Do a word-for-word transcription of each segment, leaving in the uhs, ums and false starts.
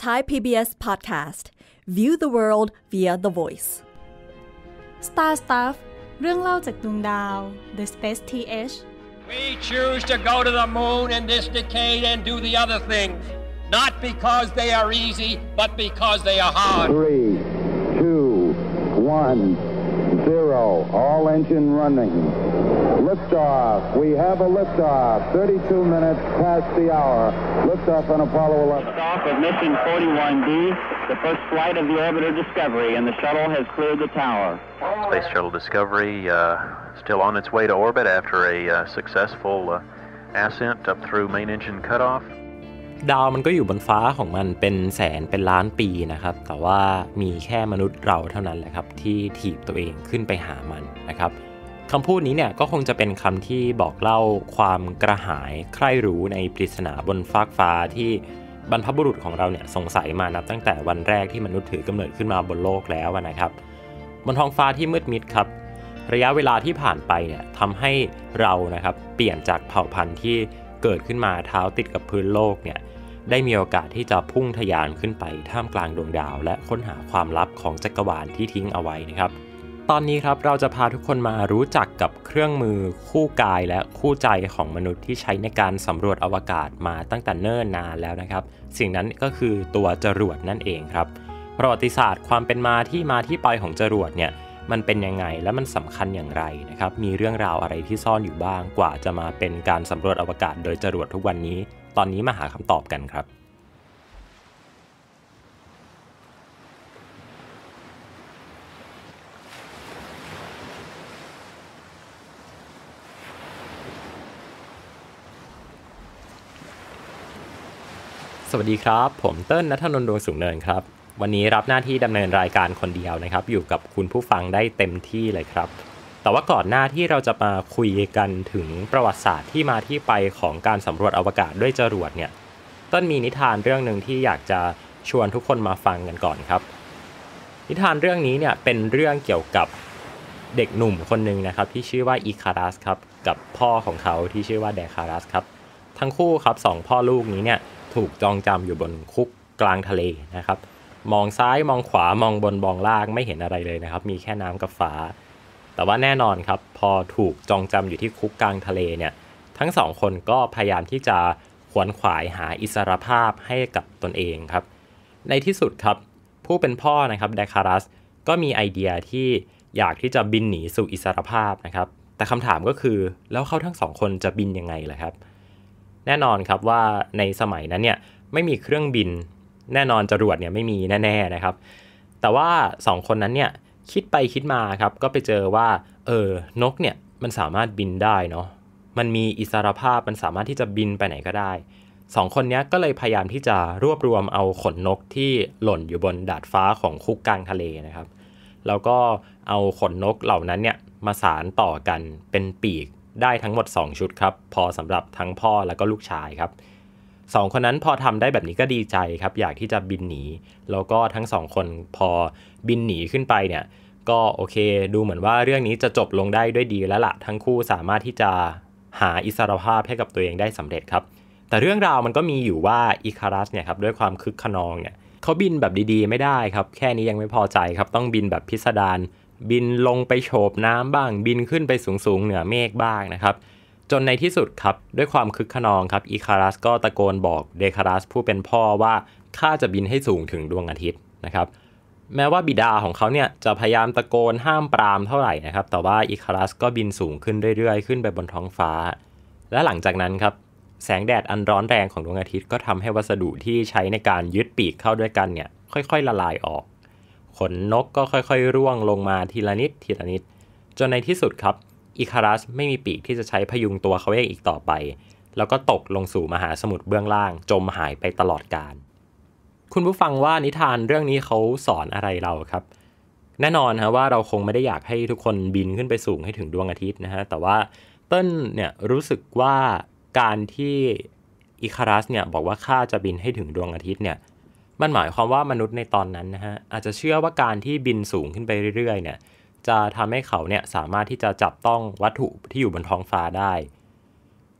Thai พี บี เอส Podcast View the world via the voice Star Stuff เรื่องเล่าจากดวงดาว The Space ที เอช We choose to go to the moon in this decade and do the other things, not because they are easy, but because they are hard. Three, two, one, zero. All engine running. Liftoff. We have a liftoff. thirty-two minutes past the hour. Liftoff on Apollo eleven. Liftoff of mission forty-one D, the first flight of the orbiter Discovery, and the shuttle has cleared the tower. Space Shuttle Discovery uh, still on its way to orbit after a uh, successful uh, ascent up through main engine cutoff. ดาวมันก็อยู่บนฟ้าของมันเป็นแสนเป็นล้านปีนะครับแต่ว่ามีแค่มนุษย์เราเท่านั้นแหละครับที่ถีบตัวเองขึ้นไปหามันนะครับคำพูดนี้เนี่ยก็คงจะเป็นคำที่บอกเล่าความกระหายใคร่รู้ในปริศนาบนฟากฟ้าที่บรรพบุรุษของเราเนี่ยสงสัยมานับตั้งแต่วันแรกที่มนุษย์ถือกำเนิดขึ้นมาบนโลกแล้วนะครับบนท้องฟ้าที่มืดมิดครับระยะเวลาที่ผ่านไปเนี่ยทำให้เรานะครับเปลี่ยนจากเผ่าพันธุ์ที่เกิดขึ้นมาเท้าติดกับพื้นโลกเนี่ยได้มีโอกาสที่จะพุ่งทะยานขึ้นไปท่ามกลางดวงดาวและค้นหาความลับของจักรวาลที่ทิ้งเอาไว้นะครับตอนนี้ครับเราจะพาทุกคนมารู้จักกับเครื่องมือคู่กายและคู่ใจของมนุษย์ที่ใช้ในการสำรวจอวกาศมาตั้งแต่เนิ่นนานแล้วนะครับสิ่งนั้นก็คือตัวจรวดนั่นเองครับประวัติศาสตร์ความเป็นมาที่มาที่ไปของจรวดเนี่ยมันเป็นยังไงและมันสำคัญอย่างไรนะครับมีเรื่องราวอะไรที่ซ่อนอยู่บ้างกว่าจะมาเป็นการสำรวจอวกาศโดยจรวดทุกวันนี้ตอนนี้มาหาคำตอบกันครับสวัสดีครับผมเติ้ลณัฐนนท์ ดวงสูงเนินครับวันนี้รับหน้าที่ดำเนินรายการคนเดียวนะครับอยู่กับคุณผู้ฟังได้เต็มที่เลยครับแต่ว่าก่อนหน้าที่เราจะมาคุยกันถึงประวัติศาสตร์ที่มาที่ไปของการสำรวจอวกาศด้วยจรวดเนี่ยเติ้ลมีนิทานเรื่องนึงที่อยากจะชวนทุกคนมาฟังกันก่อนครับนิทานเรื่องนี้เนี่ยเป็นเรื่องเกี่ยวกับเด็กหนุ่มคนนึงนะครับที่ชื่อว่าอิคารัสครับกับพ่อของเขาที่ชื่อว่าเดคารัสครับทั้งคู่ครับสองพ่อลูกนี้เนี่ยถูกจองจำอยู่บนคุกกลางทะเลนะครับมองซ้ายมองขวามองบนมองล่างไม่เห็นอะไรเลยนะครับมีแค่น้ำกับฟ้าแต่ว่าแน่นอนครับพอถูกจองจำอยู่ที่คุกกลางทะเลเนี่ยทั้งสองคนก็พยายามที่จะขวนขวายหาอิสรภาพให้กับตนเองครับในที่สุดครับผู้เป็นพ่อนะครับเดคารัสก็มีไอเดียที่อยากที่จะบินหนีสู่อิสรภาพนะครับแต่คำถามก็คือแล้วเขาทั้งสองคนจะบินยังไงล่ะครับแน่นอนครับว่าในสมัยนั้นเนี่ยไม่มีเครื่องบินแน่นอนจรวดเนี่ยไม่มีแน่ๆนะครับแต่ว่าสองคนนั้นเนี่ยคิดไปคิดมาครับก็ไปเจอว่าเออนกเนี่ยมันสามารถบินได้เนาะมันมีอิสรภาพมันสามารถที่จะบินไปไหนก็ได้สองคนนี้ก็เลยพยายามที่จะรวบรวมเอาขนนกที่หล่นอยู่บนดาดฟ้าของคุกกลางทะเลนะครับแล้วก็เอาขนนกเหล่านั้นเนี่ยมาสานต่อกันเป็นปีกได้ทั้งหมดสองชุดครับพอสำหรับทั้งพ่อแล้วก็ลูกชายครับสองคนนั้นพอทำได้แบบนี้ก็ดีใจครับอยากที่จะบินหนีแล้วก็ทั้งสองคนพอบินหนีขึ้นไปเนี่ยก็โอเคดูเหมือนว่าเรื่องนี้จะจบลงได้ด้วยดีแล้วล่ะทั้งคู่สามารถที่จะหาอิสรภาพให้กับตัวเองได้สำเร็จครับแต่เรื่องราวมันก็มีอยู่ว่าอิคารัสเนี่ยครับด้วยความคึกขนองเนี่ยเขาบินแบบดีๆไม่ได้ครับแค่นี้ยังไม่พอใจครับต้องบินแบบพิสดารบินลงไปโฉบน้ำบ้างบินขึ้นไปสูงๆเหนือเมฆบ้างนะครับจนในที่สุดครับด้วยความคึกขนองครับอิคารัสก็ตะโกนบอกเดคารัสผู้เป็นพ่อว่าข้าจะบินให้สูงถึงดวงอาทิตย์นะครับแม้ว่าบิดาของเขาเนี่ยจะพยายามตะโกนห้ามปรามเท่าไหร่นะครับแต่ว่าอิคารัสก็บินสูงขึ้นเรื่อยๆขึ้นไปบนท้องฟ้าและหลังจากนั้นครับแสงแดดอันร้อนแรงของดวงอาทิตย์ก็ทำให้วัสดุที่ใช้ในการยึดปีกเข้าด้วยกันเนี่ยค่อยๆละลายออกขนนกก็ค่อยๆร่วงลงมาทีละนิดทีละนิดจนในที่สุดครับอิคารัสไม่มีปีกที่จะใช้พยุงตัวเขาเองอีกต่อไปแล้วก็ตกลงสู่มหาสมุทรเบื้องล่างจมหายไปตลอดกาลคุณผู้ฟังว่านิทานเรื่องนี้เขาสอนอะไรเราครับแน่นอนฮะว่าเราคงไม่ได้อยากให้ทุกคนบินขึ้นไปสูงให้ถึงดวงอาทิตย์นะฮะแต่ว่าเติ้ลเนี่ยรู้สึกว่าการที่อิคารัสเนี่ยบอกว่าข้าจะบินให้ถึงดวงอาทิตย์เนี่ยมันหมายความว่ามนุษย์ในตอนนั้นนะฮะอาจจะเชื่อว่าการที่บินสูงขึ้นไปเรื่อยๆเนี่ยจะทำให้เขาเนี่ยสามารถที่จะจับต้องวัตถุที่อยู่บนท้องฟ้าได้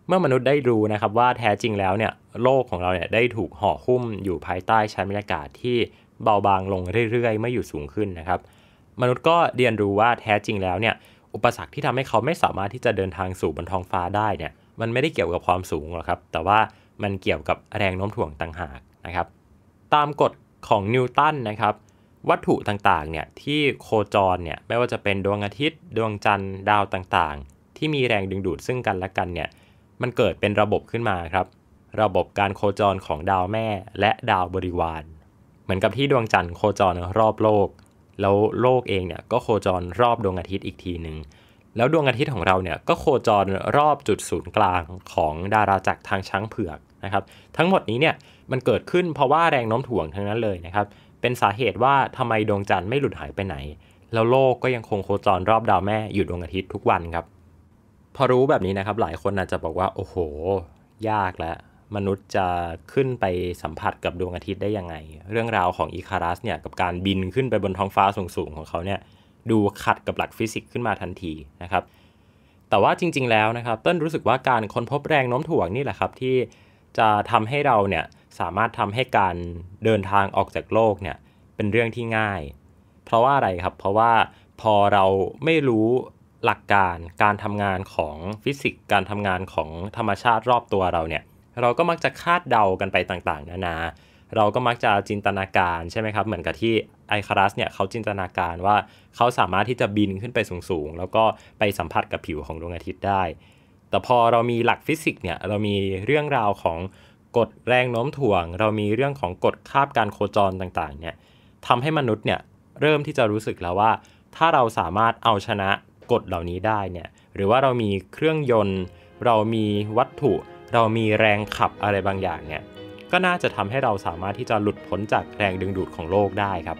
เมื่อมนุษย์ได้รู้นะครับว่าแท้จริงแล้วเนี่ยโลกของเราเนี่ยได้ถูกห่อหุ้มอยู่ภายใต้ชั้นบรรยากาศที่เบาบางลงเรื่อยๆเมื่ออยู่สูงขึ้นนะครับมนุษย์ก็เรียนรู้ว่าแท้จริงแล้วเนี่ยอุปสรรคที่ทำให้เขาไม่สามารถที่จะเดินทางสู่บนท้องฟ้าได้เนี่ยมันไม่ได้เกี่ยวกับความสูงหรอกครับแต่ว่ามันเกี่ยวกับแรงโน้มถ่วงต่างหากนะครับตามกฎของนิวตันนะครับวัตถุต่างๆเนี่ยที่โคจรเนี่ยไม่ว่าจะเป็นดวงอาทิตย์ดวงจันทร์ดาวต่างๆที่มีแรงดึงดูดซึ่งกันและกันเนี่ยมันเกิดเป็นระบบขึ้นมาครับระบบการโคจรของดาวแม่และดาวบริวารเหมือนกับที่ดวงจันทร์โคจรรอบโลกแล้วโลกเองเนี่ยก็โคจรรอบดวงอาทิตย์อีกทีนึงแล้วดวงอาทิตย์ของเราเนี่ยก็โคจรรอบจุดศูนย์กลางของดาราจักรทางช้างเผือกนะครับทั้งหมดนี้เนี่ยมันเกิดขึ้นเพราะว่าแรงโน้มถ่วงทั้งนั้นเลยนะครับเป็นสาเหตุว่าทำไมดวงจันทร์ไม่หลุดหายไปไหนแล้วโลกก็ยังคงโคจรรอบดาวแม่อยู่ดวงอาทิตย์ทุกวันครับพอรู้แบบนี้นะครับหลายคนอาจจะบอกว่าโอ้โหยากแล้วมนุษย์จะขึ้นไปสัมผัสกับดวงอาทิตย์ได้ยังไงเรื่องราวของอิคารัสเนี่ยกับการบินขึ้นไปบนท้องฟ้าสูงๆของเขาเนี่ยดูขัดกับหลักฟิสิกส์ขึ้นมาทันทีนะครับแต่ว่าจริงๆแล้วนะครับเต้นรู้สึกว่าการค้นพบแรงโน้มถ่วงนี่แหละครับที่จะทำให้เราเนี่ยสามารถทำให้การเดินทางออกจากโลกเนี่ยเป็นเรื่องที่ง่ายเพราะว่าอะไรครับเพราะว่าพอเราไม่รู้หลักการการทำงานของฟิสิกส์การทำงานของธรรมชาติรอบตัวเราเนี่ยเราก็มักจะคาดเดากันไปต่างๆนานาเราก็มักจะจินตนาการใช่ไหมครับเหมือนกับที่ไอคารัสเนี่ยเขาจินตนาการว่าเขาสามารถที่จะบินขึ้นไปสูงๆแล้วก็ไปสัมผัสกับผิวของดวงอาทิตย์ได้แต่พอเรามีหลักฟิสิกส์เนี่ยเรามีเรื่องราวของกฎแรงโน้มถ่วงเรามีเรื่องของกฎคาบการโคจรต่างๆเนี่ยทำให้มนุษย์เนี่ยเริ่มที่จะรู้สึกแล้วว่าถ้าเราสามารถเอาชนะกฎเหล่านี้ได้เนี่ยหรือว่าเรามีเครื่องยนต์เรามีวัตถุเรามีแรงขับอะไรบางอย่างเนี่ยก็น่าจะทำให้เราสามารถที่จะหลุดพ้นจากแรงดึงดูดของโลกได้ครับ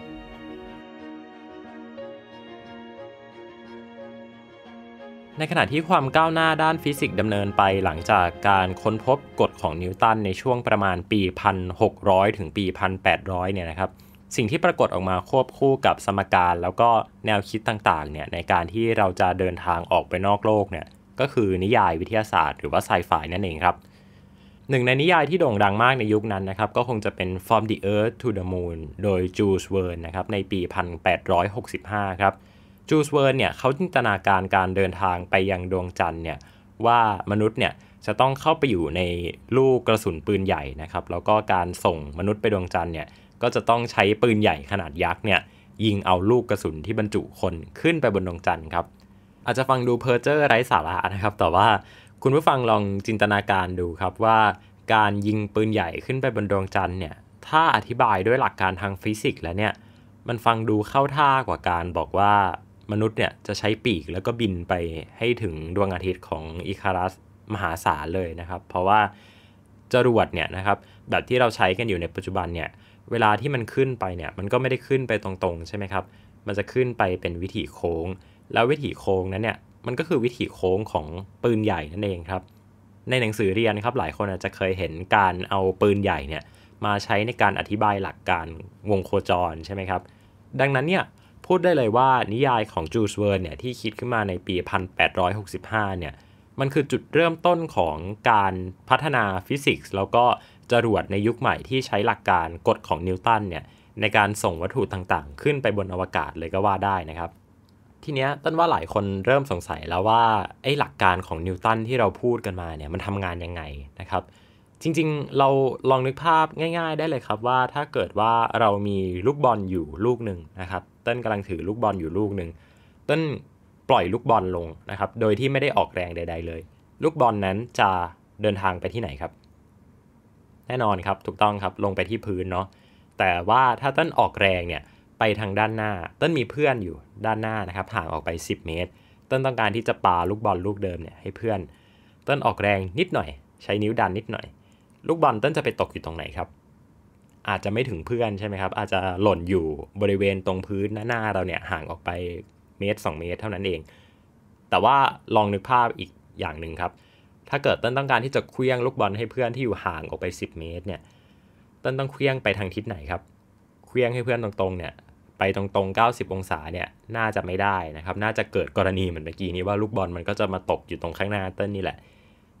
ในขณะที่ความก้าวหน้าด้านฟิสิกส์ดำเนินไปหลังจากการค้นพบกฎของนิวตันในช่วงประมาณปี หนึ่งพันหกร้อย ถึงปี หนึ่งพันแปดร้อย เนี่ยนะครับสิ่งที่ปรากฏออกมาควบคู่กับสมการแล้วก็แนวคิดต่างๆเนี่ยในการที่เราจะเดินทางออกไปนอกโลกเนี่ยก็คือนิยายวิทยาศาสตร์หรือว่าไซไฟนั่นเองครับหนึ่งในนิยายที่โด่งดังมากในยุคนั้นนะครับก็คงจะเป็น From the Earth to the Moon โดย Jules Verne นะครับในปี หนึ่งพันแปดร้อยหกสิบห้า ครับ Jules Verne เนี่ยเขาจินตนาการการเดินทางไปยังดวงจันทร์เนี่ยว่ามนุษย์เนี่ยจะต้องเข้าไปอยู่ในลูกกระสุนปืนใหญ่นะครับแล้วก็การส่งมนุษย์ไปดวงจันทร์เนี่ยก็จะต้องใช้ปืนใหญ่ขนาดยักษ์เนี่ยยิงเอาลูกกระสุนที่บรรจุคนขึ้นไปบนดวงจันทร์ครับอาจจะฟังดูเพ้อเจ้อไร้สาระนะครับแต่ว่าคุณผู้ฟังลองจินตนาการดูครับว่าการยิงปืนใหญ่ขึ้นไปบนดวงจันทร์เนี่ยถ้าอธิบายด้วยหลักการทางฟิสิกส์แล้วเนี่ยมันฟังดูเข้าท่ากว่าการบอกว่ามนุษย์เนี่ยจะใช้ปีกแล้วก็บินไปให้ถึงดวงอาทิตย์ของอิคารัสมหาศาลเลยนะครับเพราะว่าจรวดเนี่ยนะครับแบบที่เราใช้กันอยู่ในปัจจุบันเนี่ยเวลาที่มันขึ้นไปเนี่ยมันก็ไม่ได้ขึ้นไปตรงๆใช่ไหมครับมันจะขึ้นไปเป็นวิถีโค้งแล้ววิถีโค้งนั้นเนี่ยมันก็คือวิถีโค้งของปืนใหญ่นั่นเองครับในหนังสือเรียนครับหลายคนอาจจะเคยเห็นการเอาปืนใหญ่เนี่ยมาใช้ในการอธิบายหลักการวงโคจรใช่ไหมครับดังนั้นเนี่ยพูดได้เลยว่านิยายของจูลส์เวิร์นเนี่ยที่คิดขึ้นมาในปี หนึ่งพันแปดร้อยหกสิบห้า เนี่ยมันคือจุดเริ่มต้นของการพัฒนาฟิสิกส์แล้วก็จรวดในยุคใหม่ที่ใช้หลักการกฎของนิวตันเนี่ยในการส่งวัตถุต่างๆขึ้นไปบนอวกาศเลยก็ว่าได้นะครับทีเนี้ยต้นว่าหลายคนเริ่มสงสัยแล้วว่าไอ้หลักการของนิวตันที่เราพูดกันมาเนี่ยมันทำงานยังไงนะครับจริงๆเราลองนึกภาพง่ายๆได้เลยครับว่าถ้าเกิดว่าเรามีลูกบอลอยู่ลูกหนึ่งนะครับต้นกำลังถือลูกบอลอยู่ลูกหนึ่งต้นปล่อยลูกบอลลงนะครับโดยที่ไม่ได้ออกแรงใดๆเลยลูกบอลนั้นจะเดินทางไปที่ไหนครับแน่นอนครับถูกต้องครับลงไปที่พื้นเนาะแต่ว่าถ้าต้นออกแรงเนี่ยไปทางด้านหน้าต้นมีเพื่อนอยู่ด้านหน้านะครับห่างออกไปสิบเมตรต้นต้องการที่จะปาลูกบอลลูกเดิมเนี่ยให้เพื่อนต้นออกแรงนิดหน่อยใช้นิ้วดันนิดหน่อยลูกบอลต้นจะไปตกอยู่ตรงไหนครับอาจจะไม่ถึงเพื่อนใช่ไหมครับอาจจะหล่นอยู่บริเวณตรงพื้นหน้าเราเนี่ยห่างออกไปเมตรสองเมตรเท่านั้นเองแต่ว่าลองนึกภาพอีกอย่างหนึ่งครับถ้าเกิดต้นต้องการที่จะเคลื่องลูกบอลให้เพื่อนที่อยู่ห่างออกไปสิบเมตรเนี่ยต้นต้องเคลื่องไปทางทิศไหนครับเคลื่องให้เพื่อนตรงๆเนี่ยไปตรงๆเก้าสิบองศาเนี่ยน่าจะไม่ได้นะครับน่าจะเกิดกรณีเหมือนเมื่อกี้นี้ว่าลูกบอลมันก็จะมาตกอยู่ตรงข้างหน้าต้นนี่แหละต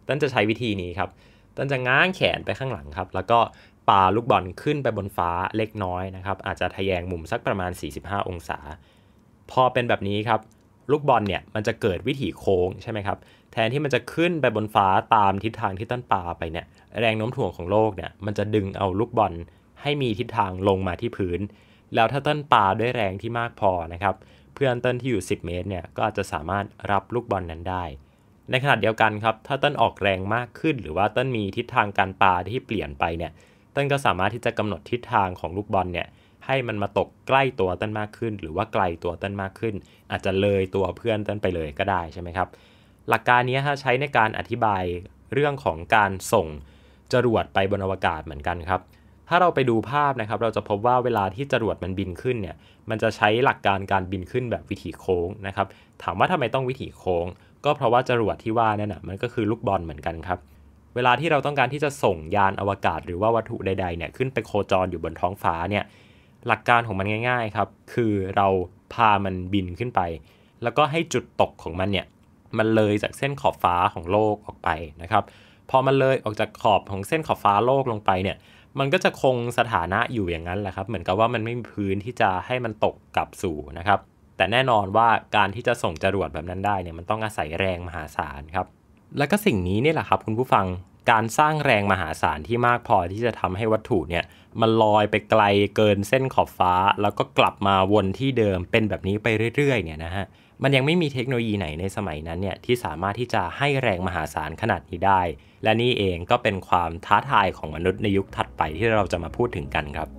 ต้นจะใช้วิธีนี้ครับต้นจะง้างแขนไปข้างหลังครับแล้วก็ปาลูกบอลขึ้นไปบนฟ้าเล็กน้อยนะครับอาจจะทะแยงมุมสักประมาณสี่สิบห้าองศาพอเป็นแบบนี้ครับลูกบอลเนี่ยมันจะเกิดวิถีโค้งใช่ไหมครับแทนที่มันจะขึ้นไปบนฟ้าตามทิศทางที่ต้นปาไปเนี่ยแรงโน้มถ่วงของโลกเนี่ยมันจะดึงเอาลูกบอลให้มีทิศทางลงมาที่พื้นแล้วถ้าต้นปาด้วยแรงที่มากพอนะครับเพื่อนต้นที่อยู่สิบเมตรเนี่ยก็อาจจะสามารถรับลูกบอลนั้นได้ในขณะเดียวกันครับถ้าต้นออกแรงมากขึ้นหรือว่าต้นมีทิศทางการปาที่เปลี่ยนไปเนี่ยต้นก็สามารถที่จะกำหนดทิศทางของลูกบอลเนี่ยให้มันมาตกใกล้ตัวต้นมากขึ้นหรือว่าไกลตัวต้นมากขึ้นอาจจะเลยตัวเพื่อนต้นไปเลยก็ได้ใช่ไหมครับหลักการนี้ถ้าใช้ในการอธิบายเรื่องของการส่งจรวดไปบนอวกาศเหมือนกันครับถ้าเราไปดูภาพนะครับเราจะพบว่าเวลาที่จรวดมันบินขึ้นเนี่ยมันจะใช้หลักการการบินขึ้นแบบวิถีโค้งนะครับถามว่าทำไมต้องวิถีโค้งก็เพราะว่าจรวดที่ว่านั่นนะมันก็คือลูกบอลเหมือนกันครับเวลาที่เราต้องการที่จะส่งยานอวกาศหรือว่าวัตถุใดๆเนี่ยขึ้นไปโคจรอยู่บนท้องฟ้าเนี่ยหลักการของมันง่ายๆครับคือเราพามันบินขึ้นไปแล้วก็ให้จุดตกของมันเนี่ยมันเลยจากเส้นขอบฟ้าของโลกออกไปนะครับพอมันเลยออกจากขอบของเส้นขอบฟ้าโลกลงไปเนี่ยมันก็จะคงสถานะอยู่อย่างนั้นแหละครับเหมือนกับว่ามันไม่มีพื้นที่จะให้มันตกกลับสู่นะครับแต่แน่นอนว่าการที่จะส่งจรวดแบบนั้นได้เนี่ยมันต้องอาศัยแรงมหาศาลครับแล้วก็สิ่งนี้นี่แหละครับคุณผู้ฟังการสร้างแรงมหาศาลที่มากพอที่จะทำให้วัตถุเนี่ยมันลอยไปไกลเกินเส้นขอบฟ้าแล้วก็กลับมาวนที่เดิมเป็นแบบนี้ไปเรื่อยๆเนี่ยนะฮะมันยังไม่มีเทคโนโลยีไหนในสมัยนั้นเนี่ยที่สามารถที่จะให้แรงมหาศาลขนาดนี้ได้และนี่เองก็เป็นความท้าทายของมนุษย์ในยุคถัดไปที่เราจะมาพูดถึงกันครับ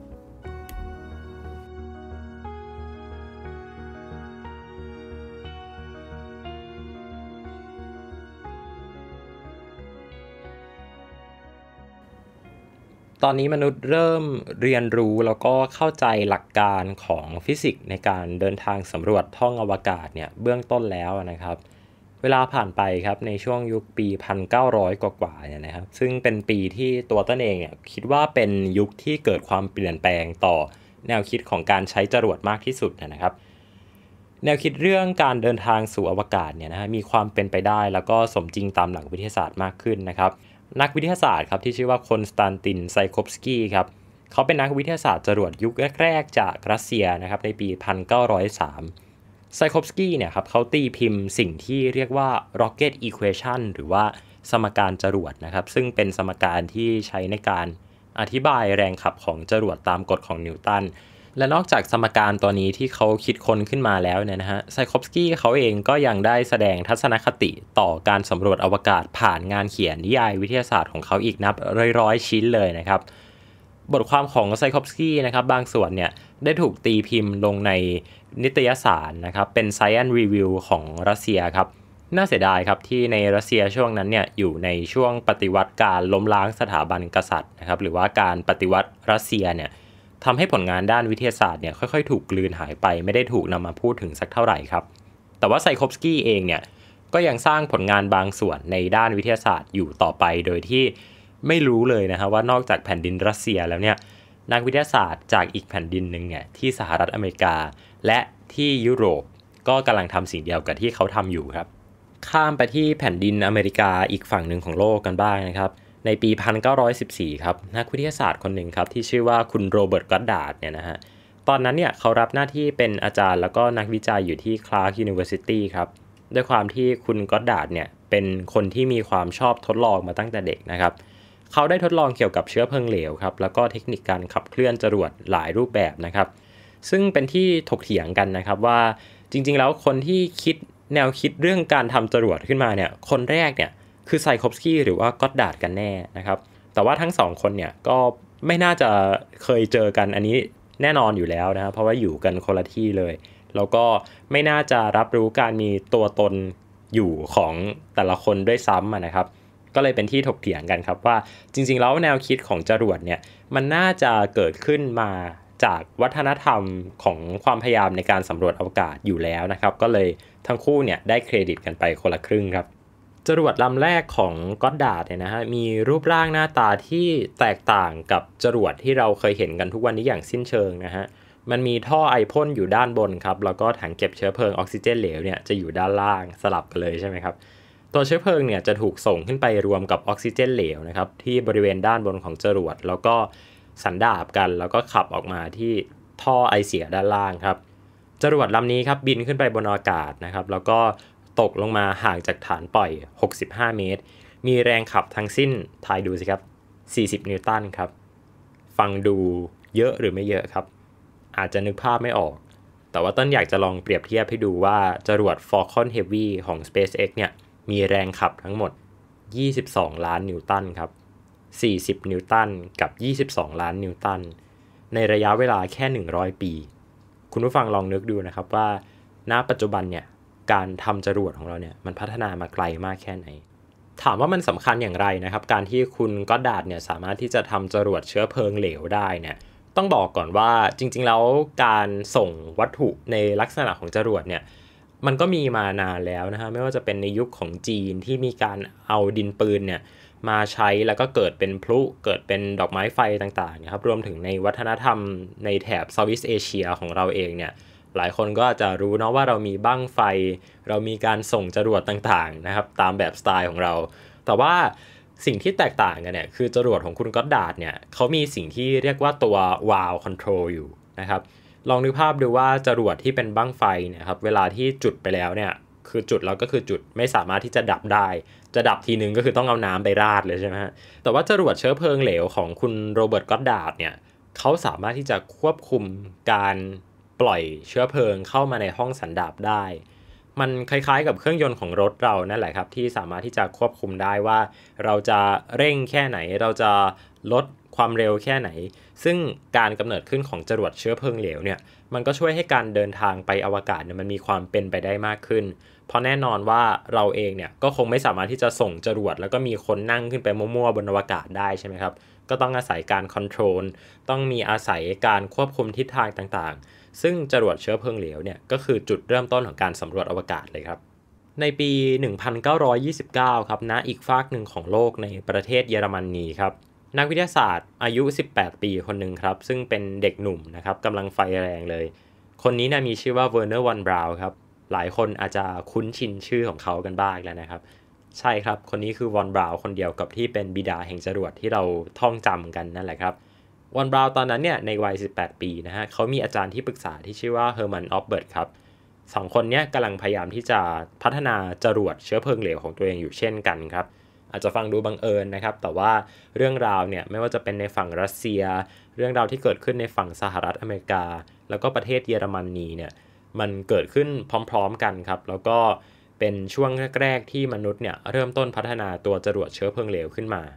ตอนนี้มนุษย์เริ่มเรียนรู้แล้วก็เข้าใจหลักการของฟิสิกส์ในการเดินทางสำรวจท่องอวกาศเนี่ยเบื้องต้นแล้วนะครับเวลาผ่านไปครับในช่วงยุคปีหนึ่งพันเก้าร้อยกว่าๆเนี่ยนะครับซึ่งเป็นปีที่ตัวต้นเองเนี่ยคิดว่าเป็นยุคที่เกิดความเปลี่ยนแปลงต่อแนวคิดของการใช้จรวดมากที่สุดนะครับแนวคิดเรื่องการเดินทางสู่อวกาศเนี่ยนะฮะมีความเป็นไปได้แล้วก็สมจริงตามหลักวิทยาศาสตร์มากขึ้นนะครับนักวิทยาศาสตร์ครับที่ชื่อว่าคอนสแตนตินไซโคฟสกี้ครับเขาเป็นนักวิทยาศาสตร์จรวดยุคแรกๆจากรัสเซียนะครับในปีหนึ่งพันเก้าร้อยสามไซโคฟสกี้เนี่ยครับเขาตีพิมพ์สิ่งที่เรียกว่า rocket equation หรือว่าสมการจรวดนะครับซึ่งเป็นสมการที่ใช้ในการอธิบายแรงขับของจรวดตามกฎของนิวตันและนอกจากสมการตัวนี้ที่เขาคิดค้นขึ้นมาแล้วเนี่ยนะฮะไซโคฟสกี้เขาเองก็ยังได้แสดงทัศนคติต่อการสำรวจอวกาศผ่านงานเขียนนิยายวิทยาศาสตร์ของเขาอีกนับร้อยๆชิ้นเลยนะครับบทความของไซโคฟสกี้นะครับบางส่วนเนี่ยได้ถูกตีพิมพ์ลงในนิตยสารนะครับเป็น Science Review ของรัสเซียครับน่าเสียดายครับที่ในรัสเซียช่วงนั้นเนี่ยอยู่ในช่วงปฏิวัติการล้มล้างสถาบันกษัตริย์นะครับหรือว่าการปฏิวัติรัสเซียเนี่ยทำให้ผลงานด้านวิทยาศาสตร์เนี่ยค่อยๆถูกกลืนหายไปไม่ได้ถูกนำมาพูดถึงสักเท่าไหร่ครับแต่ว่าไซโคฟสกี้เองเนี่ยก็ยังสร้างผลงานบางส่วนในด้านวิทยาศาสตร์อยู่ต่อไปโดยที่ไม่รู้เลยนะครับว่านอกจากแผ่นดินรัสเซียแล้วเนี่ยนักวิทยาศาสตร์จากอีกแผ่นดินหนึ่งเนี่ยที่สหรัฐอเมริกาและที่ยุโรปก็กำลังทำสิ่งเดียวกับที่เขาทำอยู่ครับข้ามไปที่แผ่นดินอเมริกาอีกฝั่งหนึ่งของโลกกันบ้างนะครับในปีหนึ่งพันเก้าร้อยสิบสี่ครับนักวิทยาศาสตร์คนหนึ่งครับที่ชื่อว่าคุณโรเบิร์ตก็อดดาร์ดเนี่ยนะฮะตอนนั้นเนี่ยเขารับหน้าที่เป็นอาจารย์แล้วก็นักวิจัยอยู่ที่ Clark University ครับด้วยความที่คุณก็อดดาร์ดเนี่ยเป็นคนที่มีความชอบทดลองมาตั้งแต่เด็กนะครับเขาได้ทดลองเกี่ยวกับเชื้อเพลิงเหลวครับแล้วก็เทคนิคการขับเคลื่อนจรวดหลายรูปแบบนะครับซึ่งเป็นที่ถกเถียงกันนะครับว่าจริงๆแล้วคนที่คิดแนวคิดเรื่องการทำจรวดขึ้นมาเนี่ยคนแรกเนี่ยคือไซโคฟสกี้หรือว่าก็อดดาร์ดกันแน่นะครับแต่ว่าทั้งสองคนเนี่ยก็ไม่น่าจะเคยเจอกันอันนี้แน่นอนอยู่แล้วนะครับเพราะว่าอยู่กันคนละที่เลยแล้วก็ไม่น่าจะรับรู้การมีตัวตนอยู่ของแต่ละคนด้วยซ้ำนะครับก็เลยเป็นที่ถกเถียงกันครับว่าจริงๆแล้วแนวคิดของจรวดเนี่ยมันน่าจะเกิดขึ้นมาจากวัฒนธรรมของความพยายามในการสำรวจอวกาศอยู่แล้วนะครับก็เลยทั้งคู่เนี่ยได้เครดิตกันไปคนละครึ่งครับจรวดลำแรกของก็อดดาร์ดเนี่ยนะฮะมีรูปร่างหน้าตาที่แตกต่างกับจรวดที่เราเคยเห็นกันทุกวันนี้อย่างสิ้นเชิงนะฮะมันมีท่อไอพ่นอยู่ด้านบนครับแล้วก็ถังเก็บเชื้อเพลิงออกซิเจนเหลวเนี่ยจะอยู่ด้านล่างสลับกันเลยใช่ไหมครับตัวเชื้อเพลิงเนี่ยจะถูกส่งขึ้นไปรวมกับออกซิเจนเหลวนะครับที่บริเวณด้านบนของจรวดแล้วก็สันดาปกันแล้วก็ขับออกมาที่ท่อไอเสียด้านล่างครับจรวดลำนี้ครับบินขึ้นไปบนอากาศนะครับแล้วก็ตกลงมาห่างจากฐานปล่อยหกสิบห้าเมตรมีแรงขับทั้งสิ้นทายดูสิครับสี่สิบนิวตันครับฟังดูเยอะหรือไม่เยอะครับอาจจะนึกภาพไม่ออกแต่ว่าต้นอยากจะลองเปรียบเทียบให้ดูว่าจรวด Falcon Heavy ของ SpaceX เนี่ยมีแรงขับทั้งหมดยี่สิบสองล้านนิวตันครับสี่สิบนิวตันกับยี่สิบสองล้านนิวตันในระยะเวลาแค่หนึ่งร้อยปีคุณผู้ฟังลองนึกดูนะครับว่าณปัจจุบันเนี่ยการทำจรวดของเราเนี่ยมันพัฒนามาไกลมากแค่ไหนถามว่ามันสำคัญอย่างไรนะครับการที่คุณก็อดดาร์ดเนี่ยสามารถที่จะทำจรวดเชื้อเพลิงเหลวได้เนี่ยต้องบอกก่อนว่าจริงๆแล้วการส่งวัตถุในลักษณะของจรวดเนี่ยมันก็มีมานานแล้วนะฮะไม่ว่าจะเป็นในยุคของจีนที่มีการเอาดินปืนเนี่ยมาใช้แล้วก็เกิดเป็นพลุเกิดเป็นดอกไม้ไฟต่างๆนะครับรวมถึงในวัฒนธรรมในแถบเซาท์อีสต์เอเชียของเราเองเนี่ยหลายคนก็อาจจะรู้เนาะว่าเรามีบั้งไฟเรามีการส่งจรวดต่างๆนะครับตามแบบสไตล์ของเราแต่ว่าสิ่งที่แตกต่างกันเนี่ยคือจรวดของคุณก็อดดาร์ดเนี่ยเขามีสิ่งที่เรียกว่าตัว valve control อยู่นะครับลองนึกภาพดูว่าจรวดที่เป็นบั้งไฟเนี่ยครับเวลาที่จุดไปแล้วเนี่ยคือจุดแล้วก็คือจุดไม่สามารถที่จะดับได้จะดับทีนึงก็คือต้องเอาน้ำไปราดเลยใช่ไหมฮะแต่ว่าจรวดเชื้อเพลิงเหลวของคุณโรเบิร์ตก็อดดาร์ดเนี่ยเขาสามารถที่จะควบคุมการปล่อยเชื้อเพลิงเข้ามาในห้องสันดาปได้มันคล้ายๆกับเครื่องยนต์ของรถเรานั่นแหละครับที่สามารถที่จะควบคุมได้ว่าเราจะเร่งแค่ไหนเราจะลดความเร็วแค่ไหนซึ่งการกำเนิดขึ้นของจรวดเชื้อเพลิงเหลวเนี่ยมันก็ช่วยให้การเดินทางไปอวกาศเนี่ยมันมีความเป็นไปได้มากขึ้นเพราะแน่นอนว่าเราเองเนี่ยก็คงไม่สามารถที่จะส่งจรวดแล้วก็มีคนนั่งขึ้นไปมั่วๆบนอวกาศได้ใช่ไหมครับก็ต้องอาศัยการคอนโทรลต้องมีอาศัยการควบคุมทิศทางต่างๆซึ่งจรวดเชื้อเพลิงเหลวเนี่ยก็คือจุดเริ่มต้นของการสำรวจอวกาศเลยครับในปีหนึ่งพันเก้าร้อยยี่สิบเก้าครับณอีกฟากหนึ่งของโลกในประเทศเยอรมนีครับนักวิทยาศาสตร์อายุสิบแปดปีคนหนึ่งครับซึ่งเป็นเด็กหนุ่มนะครับกำลังไฟแรงเลยคนนี้นะมีชื่อว่าเวอร์เนอร์ วอน บราวน์ครับหลายคนอาจจะคุ้นชินชื่อของเขากันบ้างแล้วนะครับใช่ครับคนนี้คือวอน บราวน์คนเดียวกับที่เป็นบิดาแห่งจรวดที่เราท่องจำกันนั่นแหละครับวอน บราวน์ตอนนั้นเนี่ยในวัยสิบแปดปีนะฮะเขามีอาจารย์ที่ปรึกษาที่ชื่อว่าเฮอร์มัน ออฟเบิร์ตครับสองคนนี้กำลังพยายามที่จะพัฒนาจรวดเชื้อเพลิงเหลวของตัวเองอยู่เช่นกันครับอาจจะฟังดูบังเอิญนะครับแต่ว่าเรื่องราวเนี่ยไม่ว่าจะเป็นในฝั่งรัสเซียเรื่องราวที่เกิดขึ้นในฝั่งสหรัฐอเมริกาแล้วก็ประเทศเยอรมนีเนี่ยมันเกิดขึ้นพร้อมๆกันครับแล้วก็เป็นช่วงแรกๆที่มนุษย์เนี่ยเริ่มต้นพัฒนาตัวจรวดเชื้อเพลิงเหลวขึ้นมา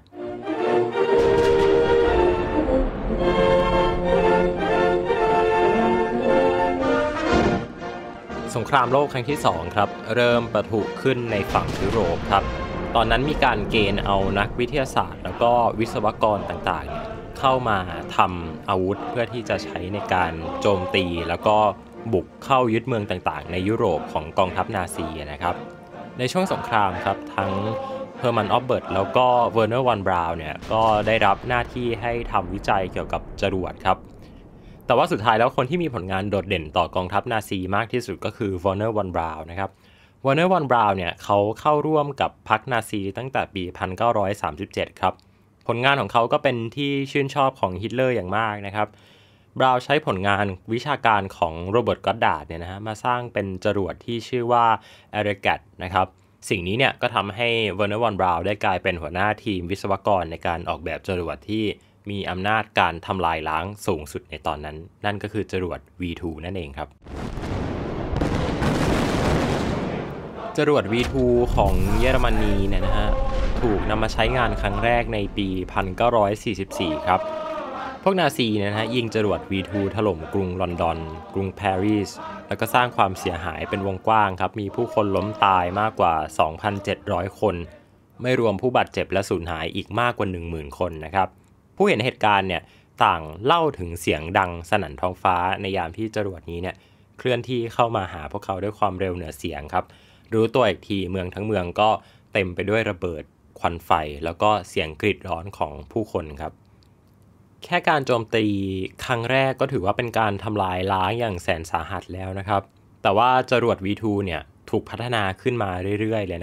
สงครามโลกครั้งที่สองครับเริ่มปะทุขึ้นในฝั่งยุโรปครับตอนนั้นมีการเกณฑ์เอานักวิทยาศาสตร์แล้วก็วิศวกรต่างๆเข้ามาทำอาวุธเพื่อที่จะใช้ในการโจมตีแล้วก็บุกเข้ายึดเมืองต่างๆในยุโรปของกองทัพนาซีนะครับในช่วงสงครามครับทั้งเฮอร์มัน ออฟเบิร์ตแล้วก็เวอร์เนอร์ วอน บราวน์เนี่ยก็ได้รับหน้าที่ให้ทำวิจัยเกี่ยวกับจรวดครับแต่ว่าสุดท้ายแล้วคนที่มีผลงานโดดเด่นต่อกองทัพนาซีมากที่สุดก็คือเวอร์เนอร์ วอน บราวน์นะครับเวอร์เนอร์ วอน บราวน์เนี่ยเขาเข้าร่วมกับพรรคนาซีตั้งแต่ปีหนึ่งพันเก้าร้อยสามสิบเจ็ดครับผลงานของเขาก็เป็นที่ชื่นชอบของฮิตเลอร์อย่างมากนะครับบราวน์ใช้ผลงานวิชาการของโรเบิร์ต ก็อดดาร์ดเนี่ยนะฮะมาสร้างเป็นจรวดที่ชื่อว่า เอเรแกต นะครับสิ่งนี้เนี่ยก็ทำให้เวอร์เนอร์ วอน บราวน์ได้กลายเป็นหัวหน้าทีมวิศวกรในการออกแบบจรวดที่มีอำนาจการทำลายล้างสูงสุดในตอนนั้นนั่นก็คือจรวด วี ทู นั่นเองครับจรวด วี ทู ของเยอรมนีเนี่ยนะฮะถูกนำมาใช้งานครั้งแรกในปีหนึ่งพันเก้าร้อยสี่สิบสี่ครับพวกนาซีเนี่ยนะฮะยิงจรวด วี ทู ถล่มกรุงลอนดอนกรุงปารีสแล้วก็สร้างความเสียหายเป็นวงกว้างครับมีผู้คนล้มตายมากกว่า สองพันเจ็ดร้อย คนไม่รวมผู้บาดเจ็บและสูญหายอีกมากกว่า หนึ่งหมื่น คนนะครับผู้เห็นเหตุการณ์เนี่ยต่างเล่าถึงเสียงดังสนั่นท้องฟ้าในยามที่จรวดนี้เนี่ยเคลื่อนที่เข้ามาหาพวกเขาด้วยความเร็วเหนือเสียงครับรู้ตัวอีกทีเมืองทั้งเมืองก็เต็มไปด้วยระเบิดควันไฟแล้วก็เสียงกรีดร้อนของผู้คนครับแค่การโจมตีครั้งแรกก็ถือว่าเป็นการทำลายล้างอย่างแสนสาหัสแล้วนะครับแต่ว่าจรวด วี ทู เนี่ยถูกพัฒนาขึ้นมาเรื่อยๆเลยนะครับ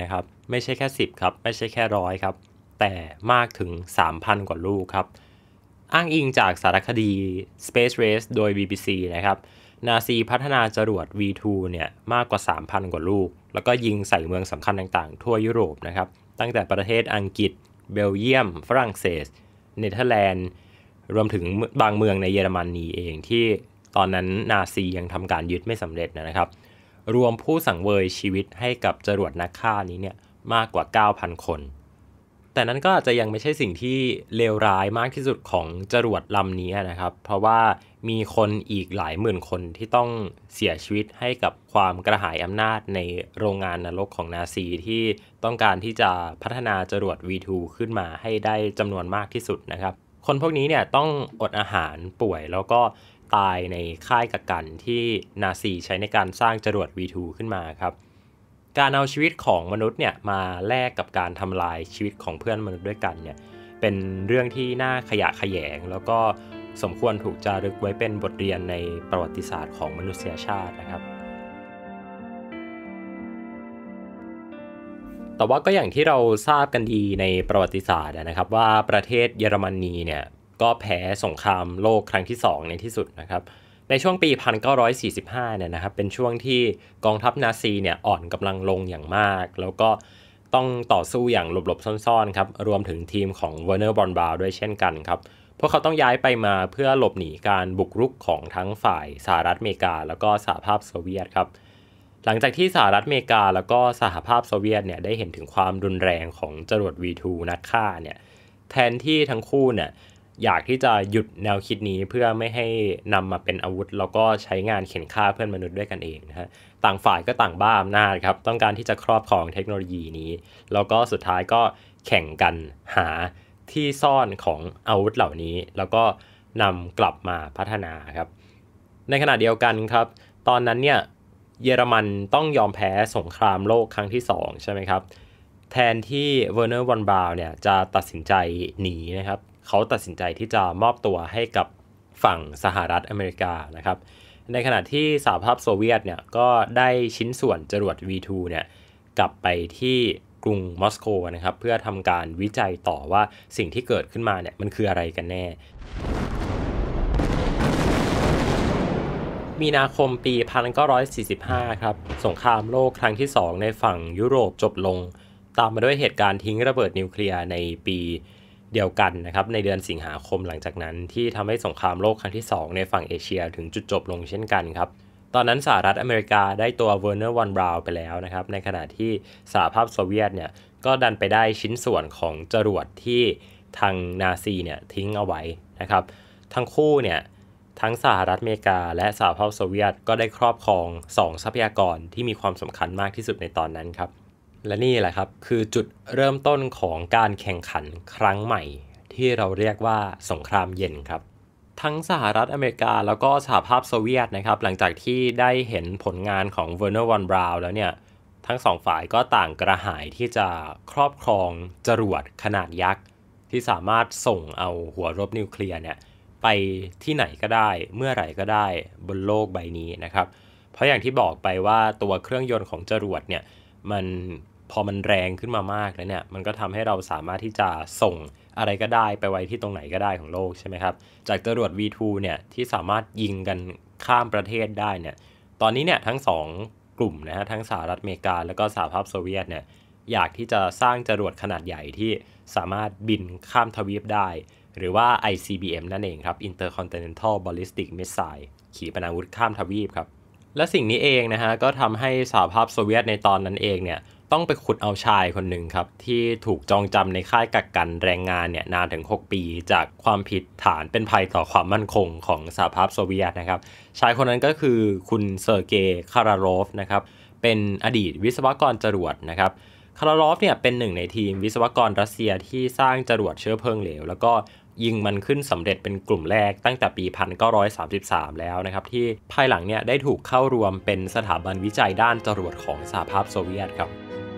ไม่ใช่แค่สิบครับไม่ใช่แค่ร้อยครับแต่มากถึง สามพัน กว่าลูกครับอ้างอิงจากสารคดี Space Race โดย บี บี ซี นะครับนาซีพัฒนาจรวด วี ทู เนี่ยมากกว่า สามพัน กว่าลูกแล้วก็ยิงใส่เมืองสำคัญต่างๆทั่วยุโรปนะครับตั้งแต่ประเทศอังกฤษเบลเยียมฝรั่งเศสเนเธอร์แลนด์รวมถึงบางเมืองในเยอรมนีเองที่ตอนนั้นนาซียังทำการยึดไม่สำเร็จนะครับรวมผู้สังเวยชีวิตให้กับจรวดนักฆ่านี้เนี่ยมากกว่า เก้าพัน คนแต่นั้นก็อาจจะยังไม่ใช่สิ่งที่เลวร้ายมากที่สุดของจรวดลำนี้นะครับเพราะว่ามีคนอีกหลายหมื่นคนที่ต้องเสียชีวิตให้กับความกระหายอำนาจในโรงงานนรกของนาซีที่ต้องการที่จะพัฒนาจรวด วี ทู ขึ้นมาให้ได้จำนวนมากที่สุดนะครับคนพวกนี้เนี่ยต้องอดอาหารป่วยแล้วก็ตายในค่ายกักกันที่นาซีใช้ในการสร้างจรวด วี ทู ขึ้นมาครับการเอาชีวิตของมนุษย์เนี่ยมาแลกกับการทำลายชีวิตของเพื่อนมนุษย์ด้วยกันเนี่ยเป็นเรื่องที่น่าขยะแขยงแล้วก็สมควรถูกจารึกไว้เป็นบทเรียนในประวัติศาสตร์ของมนุษยชาตินะครับแต่ว่าก็อย่างที่เราทราบกันดีในประวัติศาสตร์นะครับว่าประเทศเยอรมนีเนี่ยก็แพ้สงครามโลกครั้งที่สองในที่สุดนะครับในช่วงปีหนึ่งพันเก้าร้อยสี่สิบห้าเนี่ยนะครับเป็นช่วงที่กองทัพนาซีเนี่ยอ่อนกำลังลงอย่างมากแล้วก็ต้องต่อสู้อย่างหลบๆซ่อนๆครับรวมถึงทีมของเวอร์เนอร์บรอนบราวน์ด้วยเช่นกันครับพวกเขาต้องย้ายไปมาเพื่อหลบหนีการบุกรุกของทั้งฝ่ายสหรัฐอเมริกาแล้วก็สหภาพโซเวียตครับหลังจากที่สหรัฐอเมริกาแล้วก็สหภาพโซเวียตเนี่ยได้เห็นถึงความรุนแรงของจรวด วี ทู นักฆ่าเนี่ยแทนที่ทั้งคู่เนี่ยอยากที่จะหยุดแนวคิดนี้เพื่อไม่ให้นำมาเป็นอาวุธแล้วก็ใช้งานเข็นฆ่าเพื่อนมนุษย์ด้วยกันเองนะฮะต่างฝ่ายก็ต่างบ้าอำนาจครับต้องการที่จะครอบครองเทคโนโลยีนี้แล้วก็สุดท้ายก็แข่งกันหาที่ซ่อนของอาวุธเหล่านี้แล้วก็นำกลับมาพัฒนาครับในขณะเดียวกันครับตอนนั้นเนี่ยเยอรมันต้องยอมแพ้สงครามโลกครั้งที่สองใช่ไหมครับแทนที่เวอร์เนอร์ บรอนบราวน์เนี่ยจะตัดสินใจหนีนะครับเขาตัดสินใจที่จะมอบตัวให้กับฝั่งสหรัฐอเมริกานะครับในขณะที่สหภาพโซเวียตเนี่ยก็ได้ชิ้นส่วนจรวด วี ทู เนี่ยกลับไปที่กรุงมอสโกนะครับเพื่อทำการวิจัยต่อว่าสิ่งที่เกิดขึ้นมาเนี่ยมันคืออะไรกันแน่มีนาคมปีหนึ่งพันเก้าร้อยสี่สิบห้าครับสงครามโลกครั้งที่สองในฝั่งยุโรปจบลงตามมาด้วยเหตุการณ์ทิ้งระเบิดนิวเคลียร์ในปีเดียวกันนะครับในเดือนสิงหาคมหลังจากนั้นที่ทำให้สงครามโลกครั้งที่สองในฝั่งเอเชียถึงจุดจบลงเช่นกันครับตอนนั้นสหรัฐอเมริกาได้ตัวเวอร์เนอร์ บรอนบราวน์ไปแล้วนะครับในขณะที่สหภาพโซเวียตเนี่ยก็ดันไปได้ชิ้นส่วนของจรวดที่ทางนาซีเนี่ยทิ้งเอาไว้นะครับทั้งคู่เนี่ยทั้งสหรัฐอเมริกาและสหภาพโซเวียตก็ได้ครอบครองสองทรัพยากรที่มีความสำคัญมากที่สุดในตอนนั้นครับและนี่แหละครับคือจุดเริ่มต้นของการแข่งขันครั้งใหม่ที่เราเรียกว่าสงครามเย็นครับทั้งสหรัฐอเมริกาแล้วก็สหภาพโซเวียตนะครับหลังจากที่ได้เห็นผลงานของเวอร์เนอร์ บรอนบราวน์แล้วเนี่ยทั้งสองฝ่ายก็ต่างกระหายที่จะครอบครองจรวดขนาดยักษ์ที่สามารถส่งเอาหัวรบนิวเคลียร์เนี่ยไปที่ไหนก็ได้เมื่อไหร่ก็ได้บนโลกใบนี้นะครับเพราะอย่างที่บอกไปว่าตัวเครื่องยนต์ของจรวดเนี่ยมันพอมันแรงขึ้นมามากแล้วเนี่ยมันก็ทำให้เราสามารถที่จะส่งอะไรก็ได้ไปไว้ที่ตรงไหนก็ได้ของโลกใช่ไหมครับจากจรวด วี ทู เนี่ยที่สามารถยิงกันข้ามประเทศได้เนี่ยตอนนี้เนี่ยทั้งสองกลุ่มนะฮะทั้งสหรัฐอเมริกาแล้วก็สหภาพโซเวียตเนี่ยอยากที่จะสร้างจรวดขนาดใหญ่ที่สามารถบินข้ามทวีปได้หรือว่า ไอ ซี บี เอ็ม นั่นเองครับ Intercontinental Ballistic Missile ขีปนาวุธข้ามทวีปครับและสิ่งนี้เองนะฮะก็ทำให้สหภาพโซเวียตในตอนนั้นเองเนี่ยต้องไปขุดเอาชายคนหนึ่งครับที่ถูกจองจำในค่ายกักกันแรงงานเนี่ยนานถึงหกปีจากความผิดฐานเป็นภัยต่อความมั่นคงของสหภาพโซเวียตนะครับชายคนนั้นก็คือคุณเซอร์เกย์คารารอฟนะครับเป็นอดีตวิศวกรจรวดนะครับคารารอฟเนี่ยเป็นหนึ่งในทีมวิศวกรรัสเซียที่สร้างจรวดเชื้อเพลิงเหลวแล้วก็ยิงมันขึ้นสำเร็จเป็นกลุ่มแรกตั้งแต่ปี หนึ่งพันเก้าร้อยสามสิบสาม แล้วนะครับที่ภายหลังเนี่ยได้ถูกเข้ารวมเป็นสถาบันวิจัยด้านจรวดของสหภาพโซเวียตครับ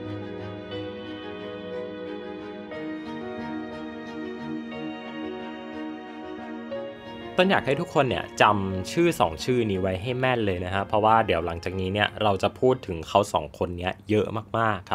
ต้นอยากให้ทุกคนเนี่ยจำชื่อสองชื่อนี้ไว้ให้แม่นเลยนะฮะเพราะว่าเดี๋ยวหลังจากนี้เนี่ยเราจะพูดถึงเขาสองคนนี้เยอะมากๆครับ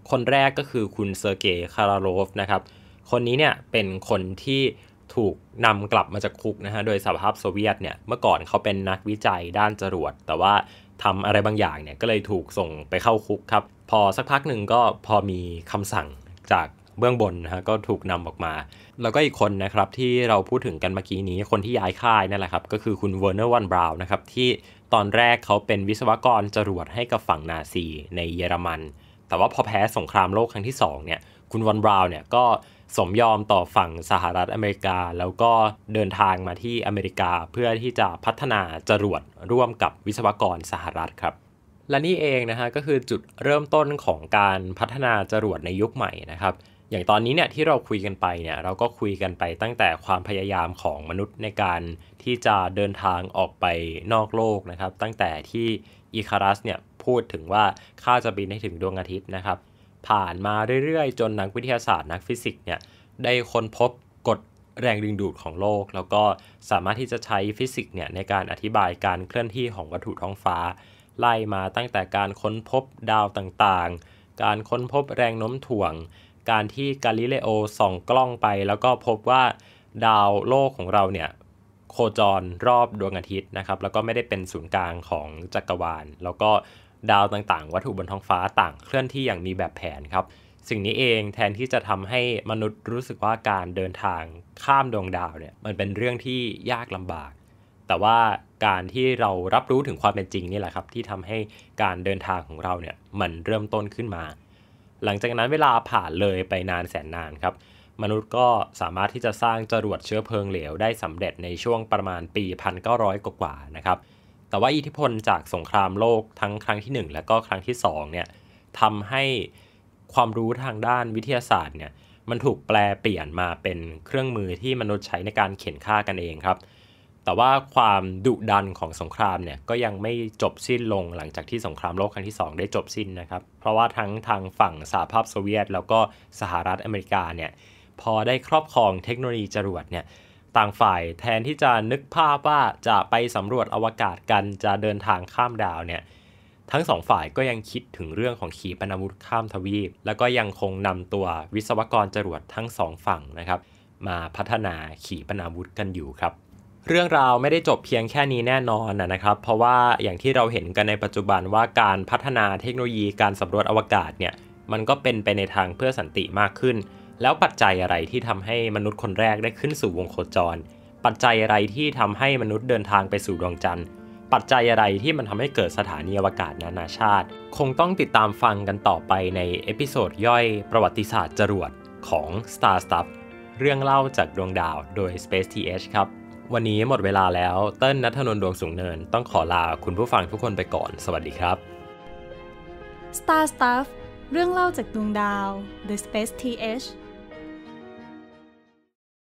คนแรกก็คือคุณเซอร์เกย์คาราโลฟนะครับคนนี้เนี่ยเป็นคนที่ถูกนำกลับมาจากคุกนะฮะโดยสหภาพโซเวียตเนี่ยเมื่อก่อนเขาเป็นนักวิจัยด้านจรวดแต่ว่าทำอะไรบางอย่างเนี่ยก็เลยถูกส่งไปเข้าคุกครับพอสักพักหนึ่งก็พอมีคำสั่งจากเบื้องบนนะฮะก็ถูกนำออกมาแล้วก็อีกคนนะครับที่เราพูดถึงกันเมื่อกี้นี้คนที่ย้ายค่ายนั่นแหละครับก็คือคุณเวอร์เนอร์วันบราวน์นะครับที่ตอนแรกเขาเป็นวิศวกรจรวดให้กับฝั่งนาซีในเยอรมันแต่ว่าพอแพ้สงครามโลกครั้งที่สองเนี่ยคุณวันบราวน์เนี่ยก็สมยอมต่อฝั่งสหรัฐอเมริกาแล้วก็เดินทางมาที่อเมริกาเพื่อที่จะพัฒนาจรวดร่วมกับวิศวกรสหรัฐครับและนี่เองนะฮะก็คือจุดเริ่มต้นของการพัฒนาจรวดในยุคใหม่นะครับอย่างตอนนี้เนี่ยที่เราคุยกันไปเนี่ยเราก็คุยกันไปตั้งแต่ความพยายามของมนุษย์ในการที่จะเดินทางออกไปนอกโลกนะครับตั้งแต่ที่อีคารัสเนี่ยพูดถึงว่าข้าจะบินให้ถึงดวงอาทิตย์นะครับผ่านมาเรื่อยๆจนนักวิทยาศาสตร์นักฟิสิกส์เนี่ยได้ค้นพบกฎแรงดึงดูดของโลกแล้วก็สามารถที่จะใช้ฟิสิกส์เนี่ยในการอธิบายการเคลื่อนที่ของวัตถุท้องฟ้าไล่มาตั้งแต่การค้นพบดาวต่างๆการค้นพบแรงโน้มถ่วงการที่กาลิเลโอส่องกล้องไปแล้วก็พบว่าดาวโลกของเราเนี่ยโคจรรอบดวงอาทิตย์นะครับแล้วก็ไม่ได้เป็นศูนย์กลางของจักรวาลแล้วก็ดาวต่างๆวัตถุบนท้องฟ้าต่างเคลื่อนที่อย่างมีแบบแผนครับสิ่งนี้เองแทนที่จะทำให้มนุษย์รู้สึกว่าการเดินทางข้ามดวงดาวเนี่ยมันเป็นเรื่องที่ยากลำบากแต่ว่าการที่เรารับรู้ถึงความเป็นจริงนี่แหละครับที่ทำให้การเดินทางของเราเนี่ยมันเริ่มต้นขึ้นมาหลังจากนั้นเวลาผ่านเลยไปนานแสนนานครับมนุษย์ก็สามารถที่จะสร้างจรวดเชื้อเพลิงเหลวได้สำเร็จในช่วงประมาณปี หนึ่งพันเก้าร้อย กว่าๆนะครับแต่ว่าอิทธิพลจากสงครามโลกทั้งครั้งที่หนึ่งและก็ครั้งที่สองเนี่ยทำให้ความรู้ทางด้านวิทยาศาสตร์เนี่ยมันถูกแปลเปลี่ยนมาเป็นเครื่องมือที่มนุษย์ใช้ในการเข็นฆ่ากันเองครับแต่ว่าความดุดันของสงครามเนี่ยก็ยังไม่จบสิ้นลงหลังจากที่สงครามโลกครั้งที่สองได้จบสิ้นนะครับเพราะว่าทั้งทางฝั่งสหภาพโซเวียตแล้วก็สหรัฐอเมริกาเนี่ยพอได้ครอบครองเทคโนโลยีจรวดเนี่ยต่างฝ่ายแทนที่จะนึกภาพว่าจะไปสำรวจอวกาศกันจะเดินทางข้ามดาวเนี่ยทั้งสองฝ่ายก็ยังคิดถึงเรื่องของขีปนาวุธข้ามทวีปแล้วก็ยังคงนำตัววิศวกรจรวดทั้งสองฝั่งนะครับมาพัฒนาขีปนาวุธกันอยู่ครับเรื่องราวไม่ได้จบเพียงแค่นี้แน่นอนนะครับเพราะว่าอย่างที่เราเห็นกันในปัจจุบันว่าการพัฒนาเทคโนโลยีการสำรวจอวกาศเนี่ยมันก็เป็นไปในทางเพื่อสันติมากขึ้นแล้วปัจจัยอะไรที่ทำให้มนุษย์คนแรกได้ขึ้นสู่วงโคจรปัจจัยอะไรที่ทำให้มนุษย์เดินทางไปสู่ดวงจันทร์ปัจจัยอะไรที่มันทำให้เกิดสถานีอวกาศนานาชาติคงต้องติดตามฟังกันต่อไปในเอพิโซดย่อยประวัติศาสตร์จรวดของ Star Stuff เรื่องเล่าจากดวงดาวโดย Space ที เอช ครับวันนี้หมดเวลาแล้วเติ้ลณัฐนนท์ ดวงสูงเนินต้องขอลาคุณผู้ฟังทุกคนไปก่อนสวัสดีครับ Star Stuff เรื่องเล่าจากดวงดาว The Space ที เอช